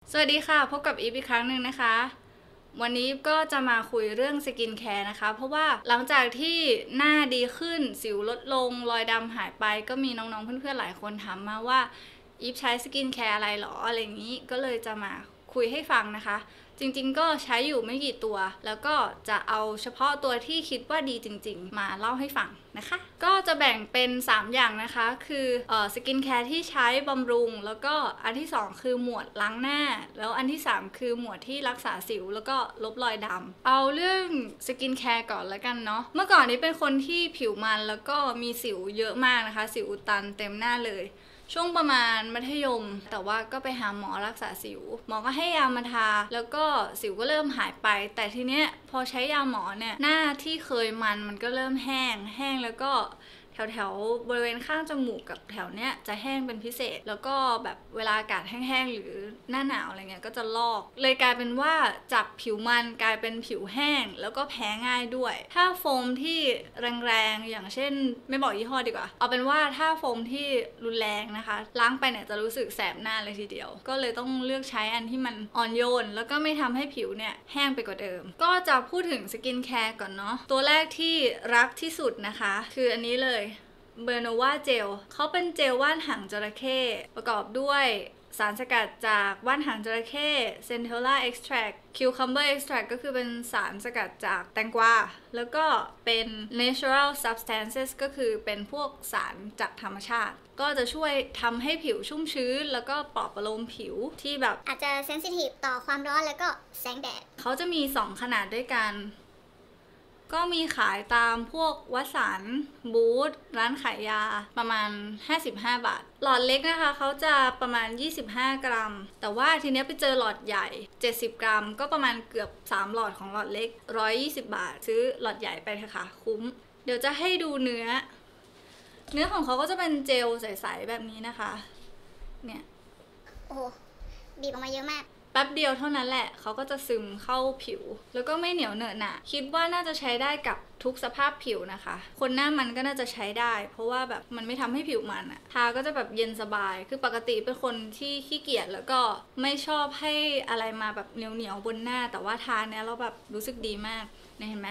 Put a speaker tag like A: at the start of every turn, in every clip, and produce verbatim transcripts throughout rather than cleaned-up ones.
A: สวัสดีค่ะพบกับอีฟอีกครั้งหนึ่งนะคะวันนี้ก็จะมาคุยเรื่องสกินแคร์นะคะเพราะว่าหลังจากที่หน้าดีขึ้นสิวลดลงรอยดำหายไปก็มีน้องๆเพื่อนๆหลายคนถามมาว่าอีฟใช้สกินแคร์อะไรหรออะไรอย่างนี้ก็เลยจะมาคุยให้ฟังนะคะจริงๆก็ใช้อยู่ไม่กี่ตัวแล้วก็จะเอาเฉพาะตัวที่คิดว่าดีจริงๆมาเล่าให้ฟังนะคะก็จะแบ่งเป็นสามอย่างนะคะคือเอ่อสกินแคร์ที่ใช้บำรุงแล้วก็อันที่สองคือหมวดล้างหน้าแล้วอันที่สามคือหมวดที่รักษาสิวแล้วก็ลบรอยดำเอาเรื่องสกินแคร์ก่อนแล้วกันเนาะเมื่อก่อนนี้เป็นคนที่ผิวมันแล้วก็มีสิวเยอะมากนะคะสิวอุดตันเต็มหน้าเลยช่วงประมาณมัธยมแต่ว่าก็ไปหาหมอรักษาสิวหมอก็ให้ยามาทาแล้วก็สิวก็เริ่มหายไปแต่ทีเนี้ยพอใช้ยาหมอเนี่ยหน้าที่เคยมันมันก็เริ่มแห้งแห้งแล้วก็แถวแถวบริเวณข้างจมูกกับแถวเนี้ยจะแห้งเป็นพิเศษแล้วก็แบบเวลาอากาศแห้งๆหรือหน้าหนาวอะไรเงี้ยก็จะลอกเลยกลายเป็นว่าจากผิวมันกลายเป็นผิวแห้งแล้วก็แพ้ง่ายด้วยถ้าโฟมที่แรงๆอย่างเช่นไม่บอกยี่ห้อดีกว่าเอาเป็นว่าถ้าโฟมที่รุนแรงนะคะล้างไปเนี่ยจะรู้สึกแสบหน้าเลยทีเดียวก็เลยต้องเลือกใช้อันที่มันอ่อนโยนแล้วก็ไม่ทำให้ผิวเนี่ยแห้งไปกว่าเดิมก็จะพูดถึงสกินแคร์ก่อนเนาะตัวแรกที่รักที่สุดนะคะคืออันนี้เลยเบอร์โนวาเจลเขาเป็นเจลว่านหางจระเข้ประกอบด้วยสารสกัดจากว่านหางจระเข้เซนเทลล่าเอ็กซ์แทรคคิวคัมเบอร์เอ็กซ์แทรคก็คือเป็นสารสกัดจากแตงกวาแล้วก็เป็น natural substances ก็คือเป็นพวกสารจากธรรมชาติก็จะช่วยทำให้ผิวชุ่มชื้นแล้วก็ปลอบประโลมผิวที่แบบ
B: อาจจะเซนซิทีฟต่อความร้อนแล้วก็แสงแดด
A: เขาจะมีสองขนาดด้วยกันก็มีขายตามพวกวัสันบูธร้านขายยาประมาณห้าสิบห้าบาทหลอดเล็กนะคะเขาจะประมาณยี่สิบห้ากรัมแต่ว่าทีนี้ไปเจอหลอดใหญ่เจ็ดสิบกรัมก็ประมาณเกือบสามหลอดของหลอดเล็กหนึ่งร้อยยี่สิบบาทซื้อหลอดใหญ่ไปเถอะค่ะคุ้มเดี๋ยวจะให้ดูเนื้อเนื้อของเขาก็จะเป็นเจลใสๆแบบนี้นะคะเนี่ย
B: โอ้โหบีบออกมาเยอะมาก
A: แป๊บเดียวเท่านั้นแหละเขาก็จะซึมเข้าผิวแล้วก็ไม่เหนียวเหนอะหนะคิดว่าน่าจะใช้ได้กับทุกสภาพผิวนะคะคนหน้ามันก็น่าจะใช้ได้เพราะว่าแบบมันไม่ทำให้ผิวมันอะทาก็จะแบบเย็นสบายคือปกติเป็นคนที่ขี้เกียจแล้วก็ไม่ชอบให้อะไรมาแบบเหนียวเหนียวบนหน้าแต่ว่าทาเนี้ยเราแบบรู้สึกดีมากเนี่ยเห็นไหม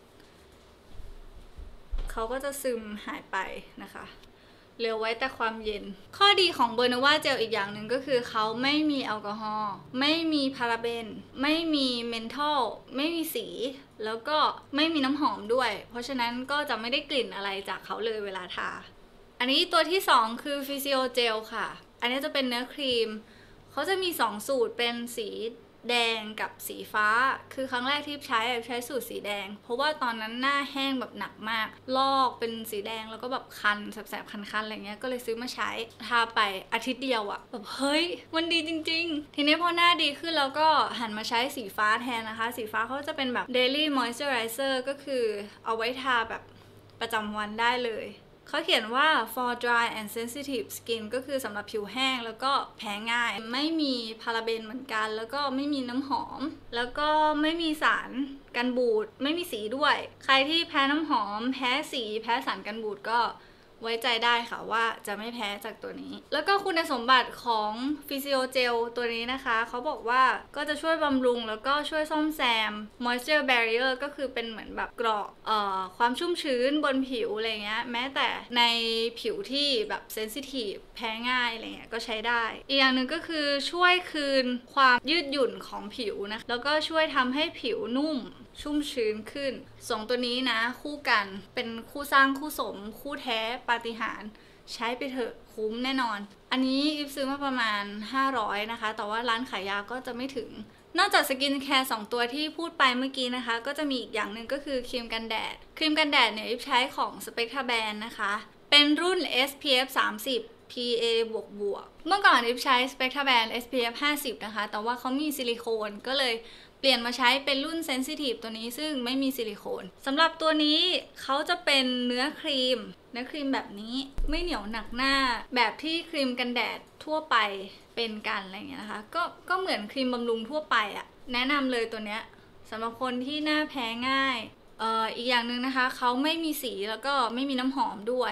A: เขาก็จะซึมหายไปนะคะเหลือไว้แต่ความเย็นข้อดีของเบอร์โนวาเจลอีกอย่างหนึ่งก็คือเขาไม่มีแอลกอฮอล์ไม่มีพาราเบนไม่มีเมนทอลไม่มีสีแล้วก็ไม่มีน้ำหอมด้วยเพราะฉะนั้นก็จะไม่ได้กลิ่นอะไรจากเขาเลยเวลาทาอันนี้ตัวที่สองคือฟิซิโอเจลค่ะอันนี้จะเป็นเนื้อครีมเขาจะมีสองสูตรเป็นสีแดงกับสีฟ้าคือครั้งแรกที่ใช้ใช้สูตรสีแดงเพราะว่าตอนนั้นหน้าแห้งแบบหนักมากลอกเป็นสีแดงแล้วก็แบบคันแสบๆคันๆอะไรเงี้ยก็เลยซื้อมาใช้ทาไปอาทิตย์เดียวอะแบบเฮ้ยมันดีจริงๆทีนี้พอหน้าดีขึ้นแล้วก็หันมาใช้สีฟ้าแทนนะคะสีฟ้าเขาจะเป็นแบบ daily moisturizer ก็คือเอาไว้ทาแบบประจำวันได้เลยเขาเขียนว่า for dry and sensitive skin ก็คือสำหรับผิวแห้งแล้วก็แพ้ง่ายไม่มีพาราเบนเหมือนกันแล้วก็ไม่มีน้ำหอมแล้วก็ไม่มีสารกันบูดไม่มีสีด้วยใครที่แพ้น้ำหอมแพ้สีแพ้สารกันบูดก็ไว้ใจได้ค่ะว่าจะไม่แพ้จากตัวนี้แล้วก็คุณสมบัติของฟิซิโอเจลตัวนี้นะคะเขาบอกว่าก็จะช่วยบำรุงแล้วก็ช่วยซ่อมแซม moisture barrier ก็คือเป็นเหมือนแบบเกราะเอ่อความชุ่มชื้นบนผิวอะไรเงี้ยแม้แต่ในผิวที่แบบเซนซิทีฟแพ้ง่ายอะไรเงี้ยก็ใช้ได้อีกอย่างหนึ่งก็คือช่วยคืนความยืดหยุ่นของผิวนะแล้วก็ช่วยทำให้ผิวนุ่มชุ่มชื้นขึ้นสองตัวนี้นะคู่กันเป็นคู่สร้างคู่สมคู่แท้ปาฏิหาริย์ใช้ไปเถอะคุ้มแน่นอนอันนี้อิฟซื้อมาประมาณห้าร้อยนะคะแต่ว่าร้านขายยาก็จะไม่ถึงนอกจากสกินแคร์สองตัวที่พูดไปเมื่อกี้นะคะก็จะมีอีกอย่างหนึ่งก็คือครีมกันแดดครีมกันแดดเนี่ยอิฟใช้ของ Spectraban นะคะเป็นรุ่น เอส พี เอฟ สามสิบพี เอ บวกบวกเมื่อก่อนอิฟใช้ Spectraban เอส พี เอฟ ห้าสิบนะคะแต่ว่าเขามีซิลิโคนก็เลยเปลี่ยนมาใช้เป็นรุ่นเซนซิทีฟตัวนี้ซึ่งไม่มีซิลิโคนสำหรับตัวนี้เขาจะเป็นเนื้อครีมเนื้อครีมแบบนี้ไม่เหนียวหนักหน้าแบบที่ครีมกันแดดทั่วไปเป็นกันอะไรเงี้ยนะคะก็ก็เหมือนครีมบำรุงทั่วไปอะแนะนำเลยตัวเนี้ยสำหรับคนที่หน้าแพ้ง่ายเอ่ออีกอย่างหนึ่งนะคะเขาไม่มีสีแล้วก็ไม่มีน้ำหอมด้วย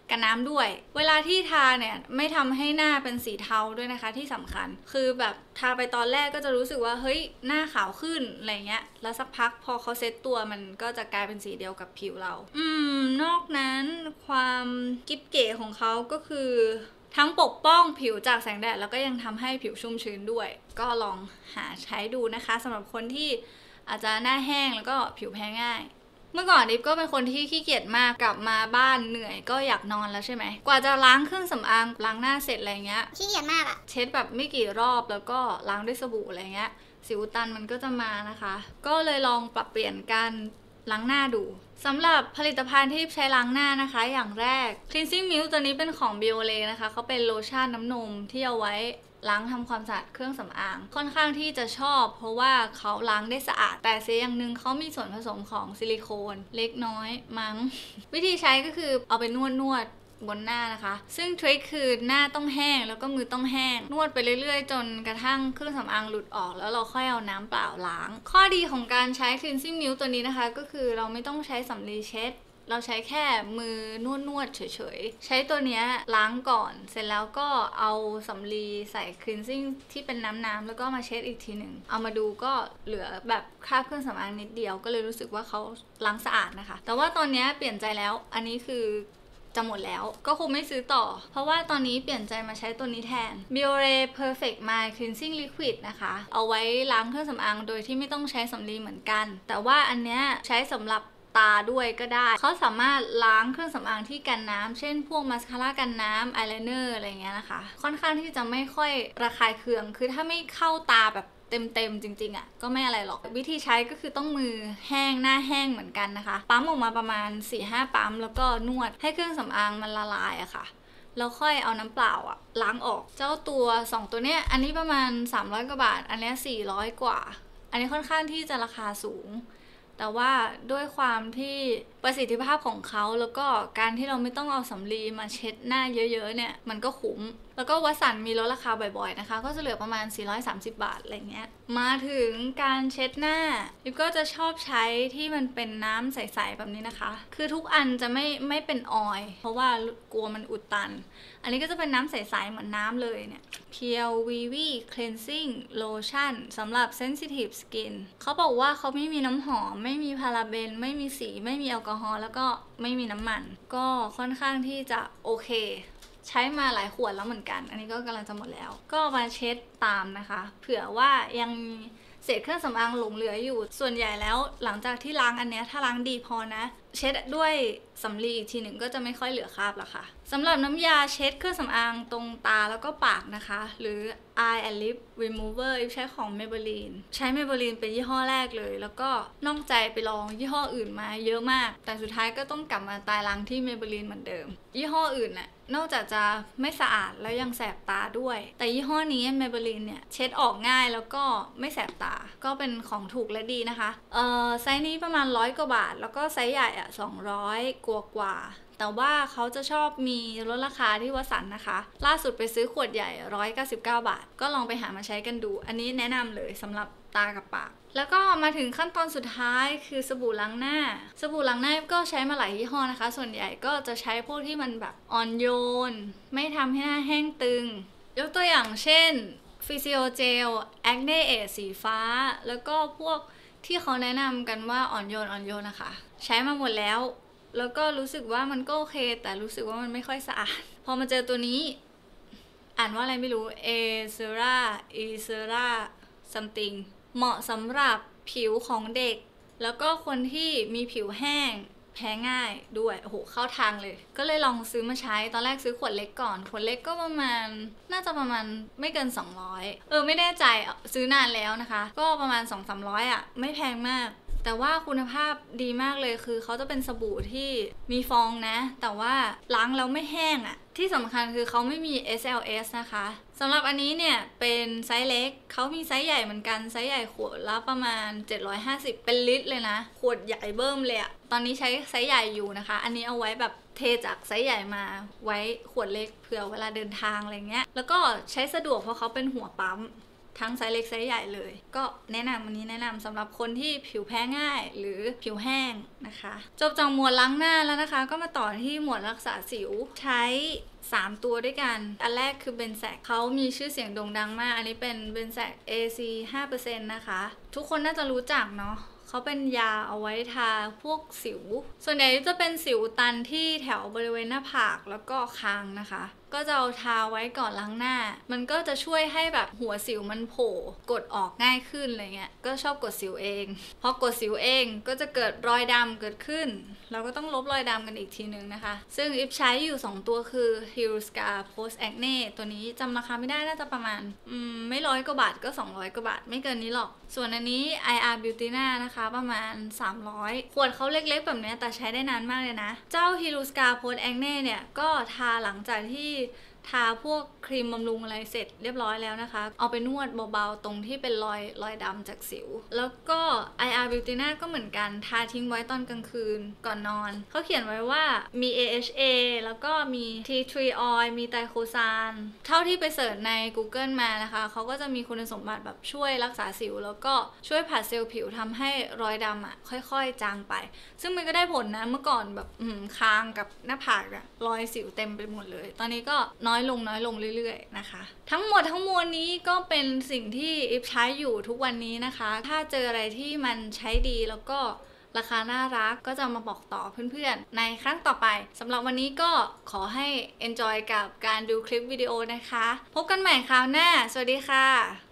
A: กันน้ำด้วยเวลาที่ทาเนี่ยไม่ทำให้หน้าเป็นสีเทาด้วยนะคะที่สำคัญคือแบบทาไปตอนแรกก็จะรู้สึกว่าเฮ้ยหน้าขาวขึ้นอะไรเงี้ยแล้วสักพักพอเขาเซ็ตตัวมันก็จะกลายเป็นสีเดียวกับผิวเราอืมนอกนั้นความกิ๊บเก๋ของเขาก็คือทั้งปกป้องผิวจากแสงแดดแล้วก็ยังทำให้ผิวชุ่มชื้นด้วยก็ลองหาใช้ดูนะคะสำหรับคนที่อาจจะหน้าแห้งแล้วก็ผิวแพ้ง่ายเมื่อก่อนดิฟก็เป็นคนที่ขี้เกียจมากกลับมาบ้านเหนื่อยก็อยากนอนแล้วใช่ไหมกว่าจะล้างเครื่องสำอางล้างหน้าเสร็จอะไรเงี้ย
B: ขี้เกียจมากอะ
A: เช็ดแบบไม่กี่รอบแล้วก็ล้างด้วยสบู่อะไรเงี้ยสิวตันมันก็จะมานะคะก็เลยลองปรับเปลี่ยนการล้างหน้าดูสำหรับผลิตภัณฑ์ที่ใช้ล้างหน้านะคะอย่างแรก Cleansing Milk ตัวนี้เป็นของ Biolay นะคะเขาเป็นโลชั่นน้ำนมที่เอาไว้ล้างทำความสะอาดเครื่องสำอางค่อนข้างที่จะชอบเพราะว่าเขาล้างได้สะอาดแต่เสียอย่างหนึ่งเขามีส่วนผสมของซิลิโคนเล็กน้อยมั้ง วิธีใช้ก็คือเอาไปนวดนวดบนหน้านะคะซึ่งทริคคือหน้าต้องแห้งแล้วก็มือต้องแห้งนวดไปเรื่อยๆจนกระทั่งเครื่องสำอางหลุดออกแล้วเราค่อยเอาน้ำเปล่าล้างข้อดีของการใช้ Cleansing Milk ตัวนี้นะคะก็คือเราไม่ต้องใช้สำลีเช็ดเราใช้แค่มือนวดนวดเฉยๆใช้ตัวนี้ล้างก่อนเสร็จแล้วก็เอาสำลีใส่ cleansing ที่เป็นน้ำๆแล้วก็มาเช็ดอีกทีหนึ่งเอามาดูก็เหลือแบบคราบเครื่องสำอางนิดเดียวก็เลยรู้สึกว่าเขาล้างสะอาดนะคะแต่ว่าตอนนี้เปลี่ยนใจแล้วอันนี้คือจะหมดแล้วก็คงไม่ซื้อต่อเพราะว่าตอนนี้เปลี่ยนใจมาใช้ตัวนี้แทน Biolay Perfect My Cleansing Liquid นะคะเอาไว้ล้างเครื่องสำอางโดยที่ไม่ต้องใช้สำลีเหมือนกันแต่ว่าอันเนี้ยใช้สำหรับตาด้วยก็ได้เขาสามารถล้างเครื่องสำอางที่กันน้ำเช่นพวกมาสคาร่ากันน้ำอายไลเนอร์อะไรเงี้ยนะคะค่อนข้างที่จะไม่ค่อยระคายเคืองคือถ้าไม่เข้าตาแบบเต็มๆจริงๆอ่ะก็ไม่อะไรหรอกวิธีใช้ก็คือต้องมือแห้งหน้าแห้งเหมือนกันนะคะปั๊มออกมาประมาณ สี่ห้า ปั๊มแล้วก็นวดให้เครื่องสำอางมันละลายอะค่ะแล้วค่อยเอาน้ำเปล่าอะล้างออกเจ้าตัวสองตัวเนี้ยอันนี้ประมาณสามร้อยกว่าบาทอันนี้สี่ร้อยกว่าอันนี้ค่อนข้างที่จะราคาสูงแต่ว่าด้วยความที่ประสิทธิภาพของเขาแล้วก็การที่เราไม่ต้องเอาสำลีมาเช็ดหน้าเยอะๆเนี่ยมันก็คุ้มแล้วก็วัสันมีลดราคาบ่อยๆนะคะก็จะเหลือประมาณสี่ร้อยสามสิบบาทอะไรเงี้ยมาถึงการเช็ดหน้ายิปก็จะชอบใช้ที่มันเป็นน้ำใสๆแบบนี้นะคะคือทุกอันจะไม่ไม่เป็นออยล์เพราะว่ากลัวมันอุดตันอันนี้ก็จะเป็นน้ำใสๆเหมือนน้ำเลยเนี่ย เพียว วี วี Cleansing Lotion สำหรับ Sensitive Skin เขาบอกว่าเขาไม่มีน้ำหอมไม่มีพาราเบนไม่มีสีไม่มีแอลกอฮอล์แล้วก็ไม่มีน้ำมันก็ค่อนข้างที่จะโอเคใช้มาหลายขวดแล้วเหมือนกันอันนี้ก็กำลังจะหมดแล้วก็มาเช็ดตามนะคะเผื่อว่ายังมีเศษเครื่องสำอางหลงเหลืออยู่ส่วนใหญ่แล้วหลังจากที่ล้างอันเนี้ยถ้าล้างดีพอนะเช็ดด้วยสำลีอีกทีหนึ่งก็จะไม่ค่อยเหลือคราบแล้วค่ะสำหรับน้ำยาเช็ดเครื่องสำอางตรงตาแล้วก็ปากนะคะหรือ Eye and Lip Remover ใช้ของ Maybelline ใช้ Maybelline เป็นยี่ห้อแรกเลยแล้วก็นอกใจไปลองยี่ห้ออื่นมาเยอะมากแต่สุดท้ายก็ต้องกลับมาตายรังที่ Maybelline เหมือนเดิมยี่ห้ออื่นน่ะนอกจากจะไม่สะอาดแล้วยังแสบตาด้วยแต่ยี่ห้อนี้ Maybelline เนี่ยเช็ดออกง่ายแล้วก็ไม่แสบตาก็เป็นของถูกและดีนะคะเอ่อไซส์นี้ประมาณร้อยกว่าบาทแล้วก็ไซส์ใหญ่อะสองร้อยกว่ากว่าแต่ว่าเขาจะชอบมีลดราคาที่วสันต์นะคะล่าสุดไปซื้อขวดใหญ่หนึ่งร้อยเก้าสิบเก้าบาทก็ลองไปหามาใช้กันดูอันนี้แนะนำเลยสำหรับตากับปากแล้วก็มาถึงขั้นตอนสุดท้ายคือสบู่ล้างหน้าสบู่ล้างหน้าก็ใช้มาหลายยี่ห้อนะคะส่วนใหญ่ก็จะใช้พวกที่มันแบบอ่อนโยนไม่ทำให้หน้าแห้งตึงยกตัวอย่างเช่นฟิซิโอเจลแอคเนเอทสีฟ้าแล้วก็พวกที่เขาแนะนำกันว่าอ่อนโยนอ่อนโยนนะคะใช้มาหมดแล้วแล้วก็รู้สึกว่ามันก็โอเคแต่รู้สึกว่ามันไม่ค่อยสะอาดพอมาเจอตัวนี้อ่านว่าอะไรไม่รู้ เอ เซรา อี เซรา something เหมาะสำหรับผิวของเด็กแล้วก็คนที่มีผิวแห้งแพ้ง่ายด้วยโอ้โหเข้าทางเลยก็เลยลองซื้อมาใช้ตอนแรกซื้อขวดเล็กก่อนขวดเล็กก็ประมาณน่าจะประมาณไม่เกินสองร้อยเออไม่แน่ใจซื้อนานแล้วนะคะก็ประมาณ สองถึงสามร้อย อ่ะไม่แพงมากแต่ว่าคุณภาพดีมากเลยคือเขาจะเป็นสบู่ที่มีฟองนะแต่ว่าล้างแล้วไม่แห้งอ่ะที่สำคัญคือเขาไม่มี เอส แอล เอส นะคะสำหรับอันนี้เนี่ยเป็นไซส์เล็กเขามีไซส์ใหญ่เหมือนกันไซส์ใหญ่ขวดละประมาณเจ็ดร้อยห้าสิบเป็นลิตรเลยนะขวดใหญ่เบิ่มเลยอะตอนนี้ใช้ไซส์ใหญ่อยู่นะคะอันนี้เอาไว้แบบเทจากไซส์ใหญ่มาไว้ขวดเล็กเผื่อเวลาเดินทางอะไรเงี้ยแล้วก็ใช้สะดวกเพราะเขาเป็นหัวปั๊มทั้งไซส์เล็กไซส์ใหญ่เลยก็แนะนำวันนี้แนะนำสำหรับคนที่ผิวแพ้ง่ายหรือผิวแห้งนะคะจบจากหมวดล้างหน้าแล้วนะคะก็มาต่อที่หมวดรักษาสิวใช้สามตัวด้วยกันอันแรกคือเบนแซกเขามีชื่อเสียงโด่งดังมากอันนี้เป็นเบนแซก เอ ซี ห้าเปอร์เซ็นต์ นะคะทุกคนน่าจะรู้จักเนาะเขาเป็นยาเอาไว้ทาพวกสิวส่วนใหญ่จะเป็นสิวตันที่แถวบริเวณหน้าผากแล้วก็คางนะคะก็จะเอาทาไว้ก่อนล้างหน้ามันก็จะช่วยให้แบบหัวสิวมันโผล่กดออกง่ายขึ้นอะไรเงี้ยก็ชอบกดสิวเองพอกดสิวเองก็จะเกิดรอยดำเกิดขึ้นเราก็ต้องลบรอยดำกันอีกทีนึงนะคะซึ่งอิฟใช้อยู่สองตัวคือ Hiruska Post Acne ตัวนี้จำราคาไม่ได้น่าจะประมาณอืมไม่ร้อยกว่าบาทก็สองร้อยกว่าบาทไม่เกินนี้หรอกส่วนอันนี้ ไอ อาร์ Beautyna นะคะประมาณสามร้อยขวดเขาเล็กๆแบบนี้แต่ใช้ได้นานมากเลยนะเจ้า Hiruska Post Acne เนี่ยก็ทาหลังจากที่ทาพวกครีมบำรุงอะไรเสร็จเรียบร้อยแล้วนะคะเอาไปนวดเบาๆตรงที่เป็นรอยรอยดำจากสิวแล้วก็ ไอ อาร์ Beautyna ก็เหมือนกันทาทิ้งไว้ตอนกลางคืนก่อนนอนเขาเขียนไว้ว่ามี เอ เอช เอ แล้วก็มี Tea Tree Oil มีไตรโคซานเท่าที่ไปเสิร์ชใน Google มานะคะเขาก็จะมีคุณสมบัติแบบช่วยรักษาสิวแล้วก็ช่วยผัดเซลล์ผิวทำให้รอยดำอ่ะค่อยๆจางไปซึ่งมันก็ได้ผลนะเมื่อก่อนแบบคางกับหน้าผากอะรอยสิวเต็มไปหมดเลยตอนนี้ก็น้อยลงน้อยลงเรื่อยๆนะคะทั้งหมดทั้งมวลนี้ก็เป็นสิ่งที่อิฟใช้อยู่ทุกวันนี้นะคะถ้าเจออะไรที่มันใช้ดีแล้วก็ราคาน่ารักก็จะมาบอกต่อเพื่อนๆในครั้งต่อไปสำหรับวันนี้ก็ขอให้ enjoy กับการดูคลิปวิดีโอนะคะพบกันใหม่คราวหน้าสวัสดีค่ะ